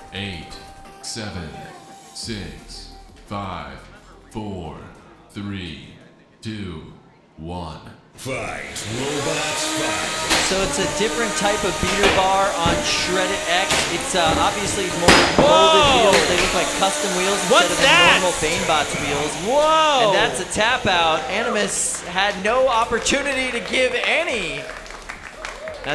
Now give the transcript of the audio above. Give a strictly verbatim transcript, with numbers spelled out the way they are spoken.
eight, seven, six, five, four, three, two, one. Fight, robots, fight. So it's a different type of beater bar on Shreddit X. It's uh, obviously more molded wheels. They look like custom wheels instead What's of the that? normal Banebots wheels. Whoa! And that's a tap out. Animus had no opportunity to give any